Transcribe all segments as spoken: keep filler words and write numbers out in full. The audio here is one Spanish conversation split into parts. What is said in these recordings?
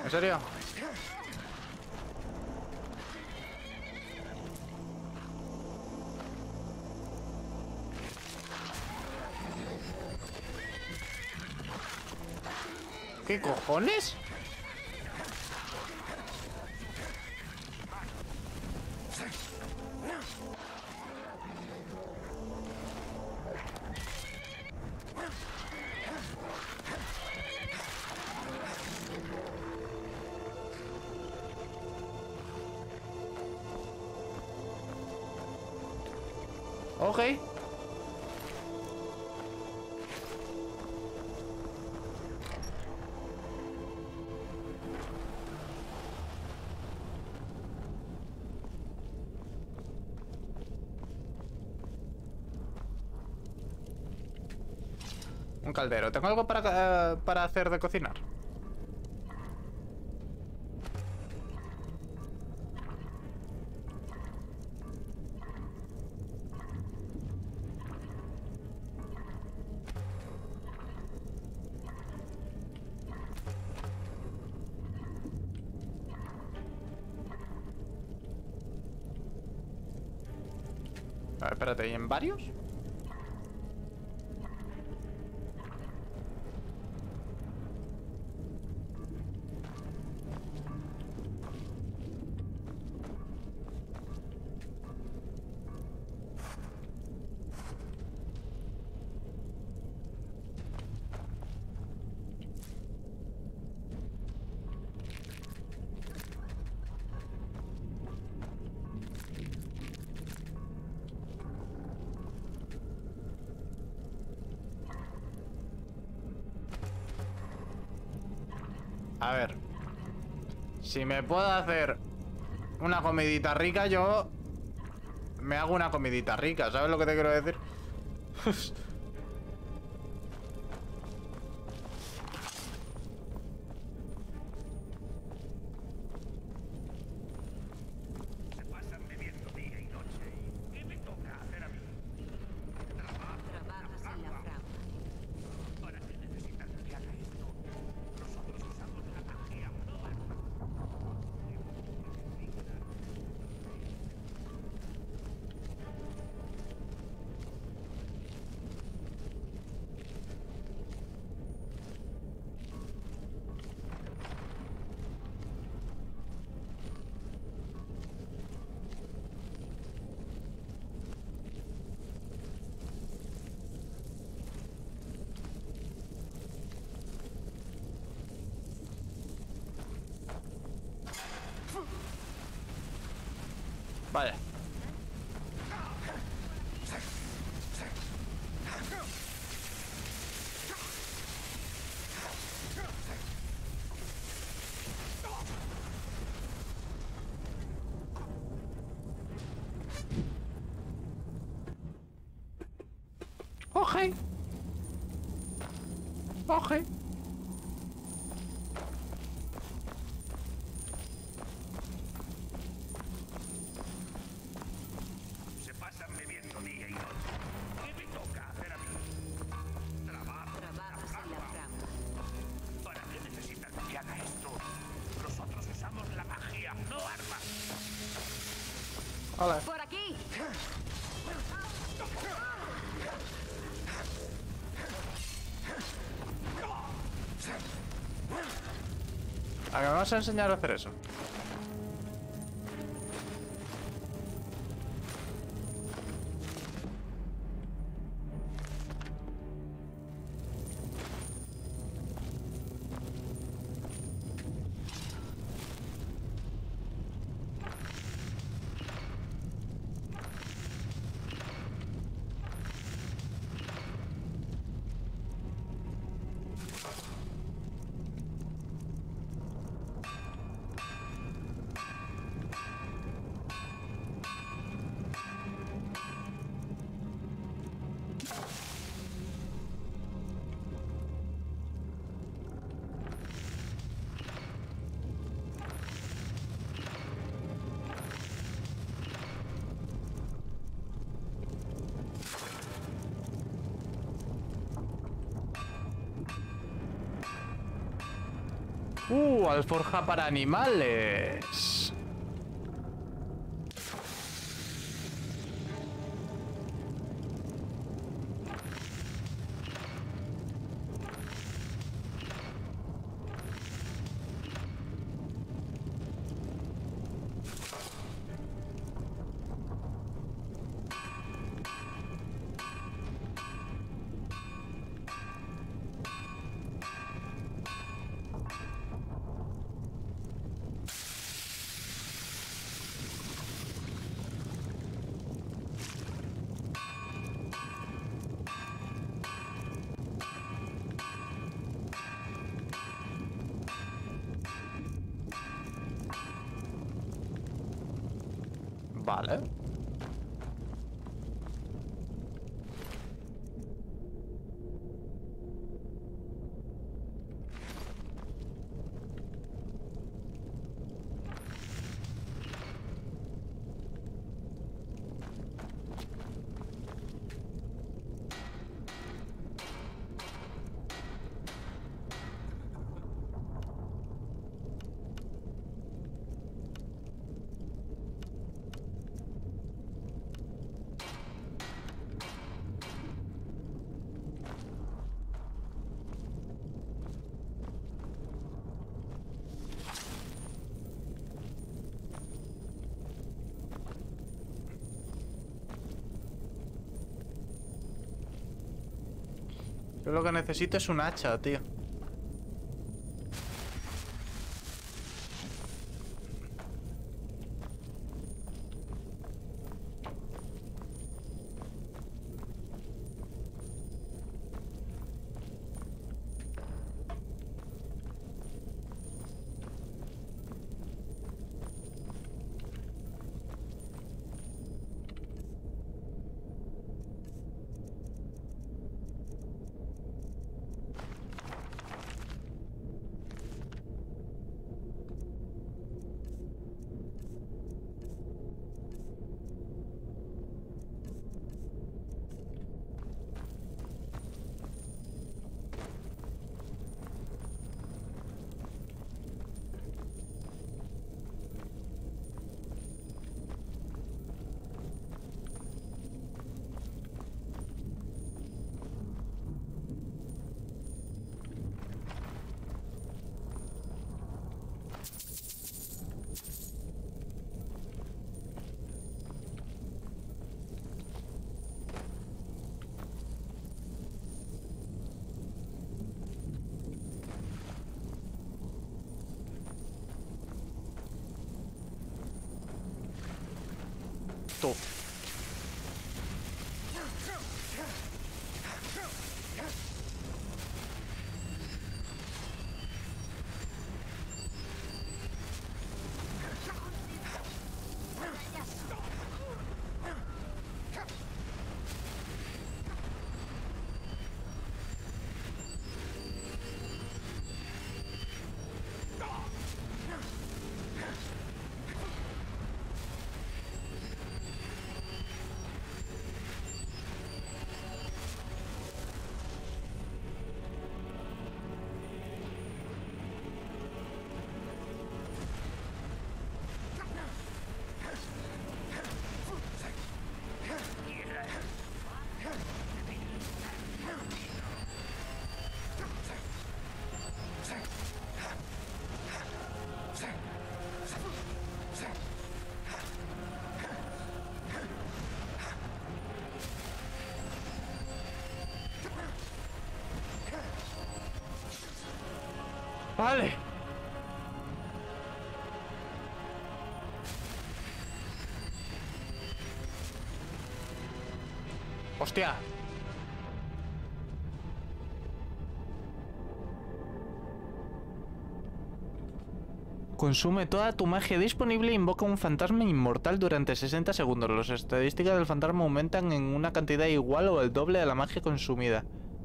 ¿En serio? ¿Qué cojones? Ok. Un caldero. ¿Tengo algo para, eh, para hacer de cocinar? A ver, espérate, ¿y en varios? A ver. Si me puedo hacer una comidita rica, yo me hago una comidita rica. ¿Sabes lo que te quiero decir? Se pasan bebiendo día y noche. ¿Qué me toca hacer a mí? Trabajas en la fragua. ¿Para qué necesitas que haga esto? Nosotros usamos la magia, no armas. Vale. Oje. Oje. Se pasan bebiendo día y noche. ¿Qué me toca hacer a mí? Trabajo. Trabajas en la fragua. ¿Para qué necesitas que haga esto? Nosotros usamos la magia, no armas. Hola. ¡Por aquí! A ver, me vas a enseñar a hacer eso. Uh, alforja para animales. Vale. Yo lo que necesito es un hacha, tío. Tú. Vale. Hostia. Consume toda tu magia disponible e invoca un fantasma inmortal durante sesenta segundos. Las estadísticas del fantasma aumentan en una cantidad igual o el doble de la magia consumida.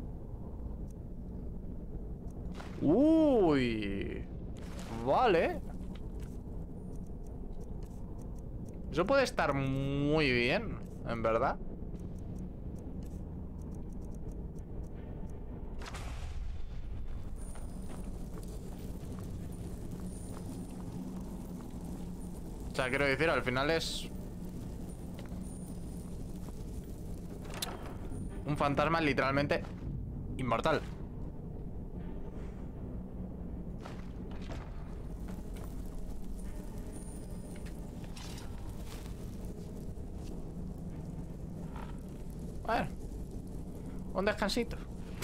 Uy. Vale. Eso puede estar muy bien, en verdad. O sea, quiero decir, al final es... un fantasma literalmente inmortal. Bueno, un descansito.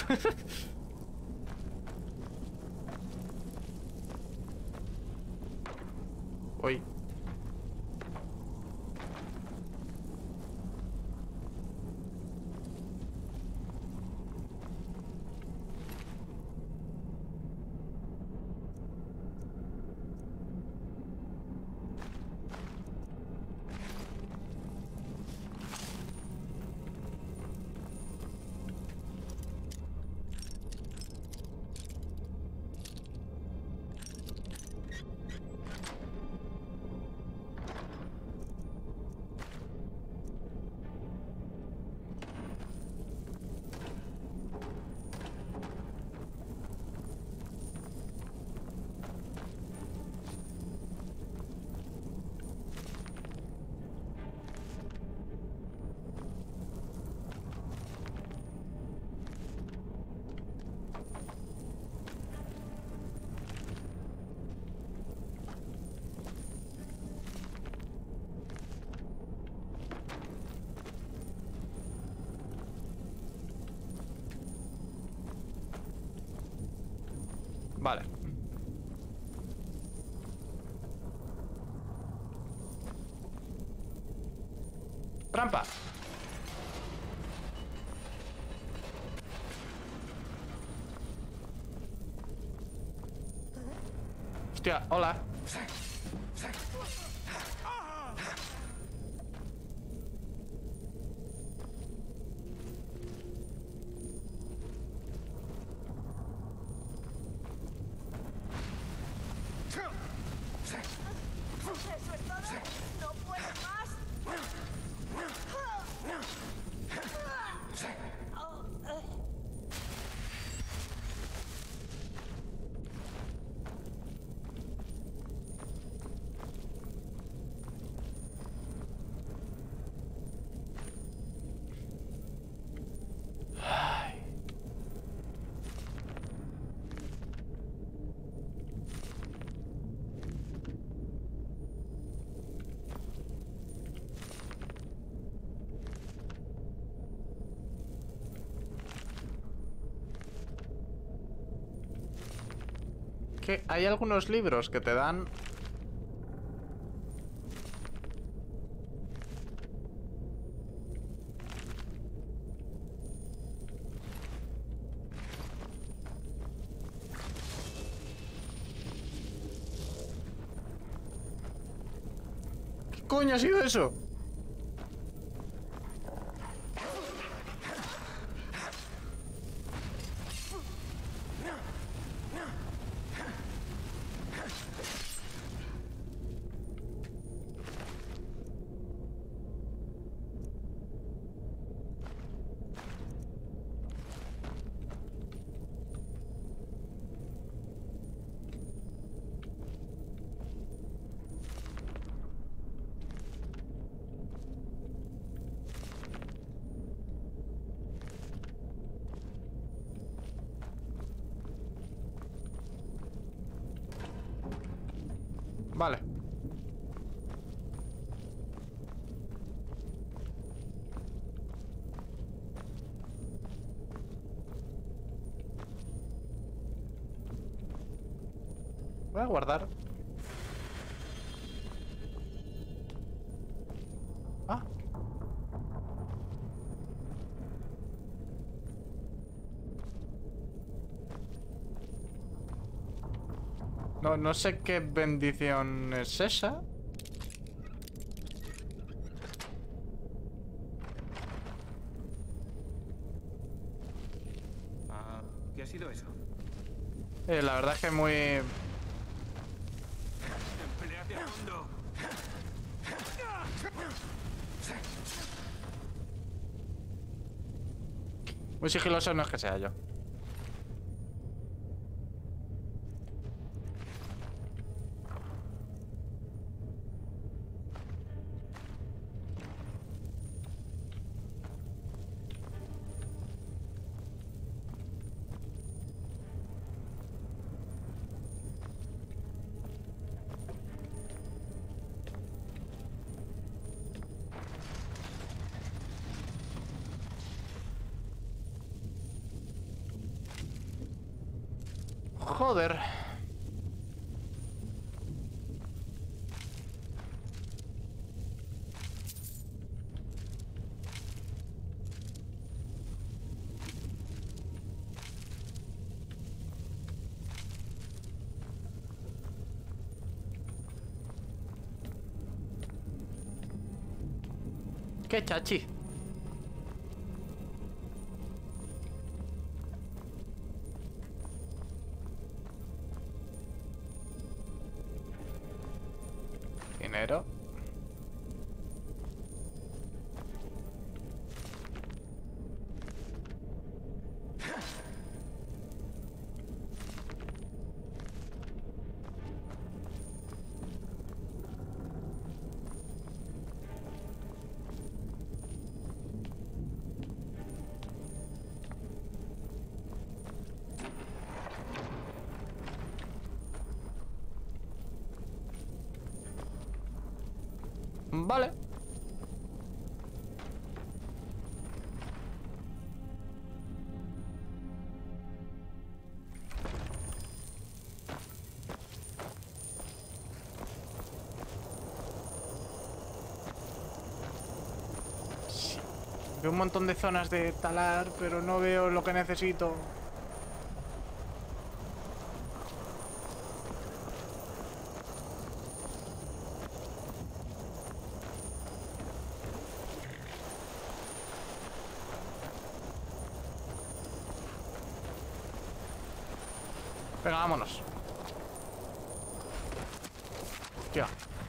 Uy. Vale. Trampa. Hostia, hola. ¿Eso es todo? ¿No puedes más? Que hay algunos libros que te dan... ¿Qué coño ha sido eso? Vale. Voy a guardar. Ah. No, no sé qué bendición es esa. Ah, ¿qué ha sido eso? Eh, la verdad es que muy... ¡Empléate a fondo! Muy sigiloso no es que sea yo. Joder. Qué chachi. Dinero. Vale. Sí. Veo un montón de zonas de talar, pero no veo lo que necesito. Venga, vámonos. Hostia.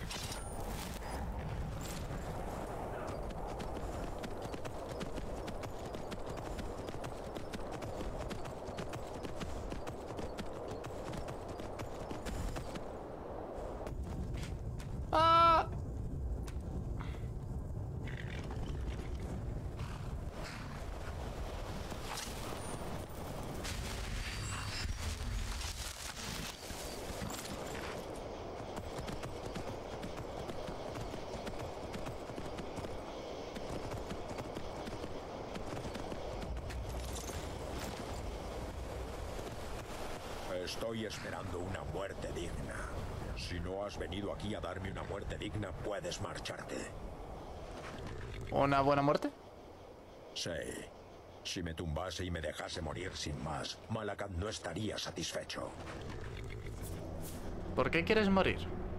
¡Ah! Estoy esperando una muerte digna. Si no has venido aquí a darme una muerte digna, puedes marcharte. ¿Una buena muerte? Sí. Si me tumbase y me dejase morir sin más, Malakath no estaría satisfecho. ¿Por qué quieres morir?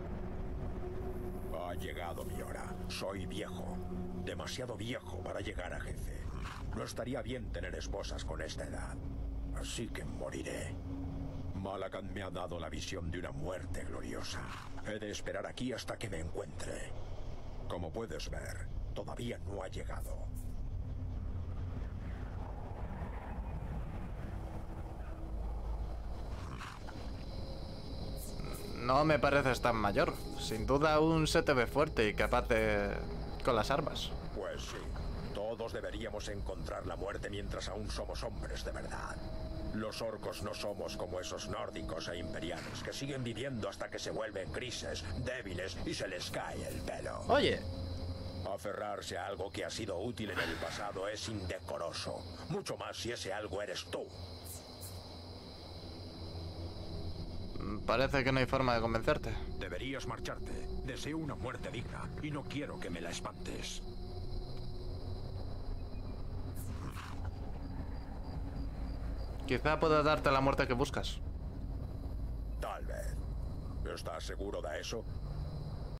Ha llegado mi hora. Soy viejo. Demasiado viejo para llegar a jefe. No estaría bien tener esposas con esta edad. Así que moriré. Malakath me ha dado la visión de una muerte gloriosa. He de esperar aquí hasta que me encuentre. Como puedes ver, todavía no ha llegado. No me pareces tan mayor. Sin duda aún se te ve fuerte y capaz de... con las armas. Pues sí. Todos deberíamos encontrar la muerte mientras aún somos hombres de verdad. Los orcos no somos como esos nórdicos e imperiales que siguen viviendo hasta que se vuelven grises, débiles y se les cae el pelo. Oye. Aferrarse a algo que ha sido útil en el pasado es indecoroso. Mucho más si ese algo eres tú. Parece que no hay forma de convencerte. Deberías marcharte. Deseo una muerte digna y no quiero que me la espantes. Quizá pueda darte la muerte que buscas. Tal vez. ¿Estás seguro de eso?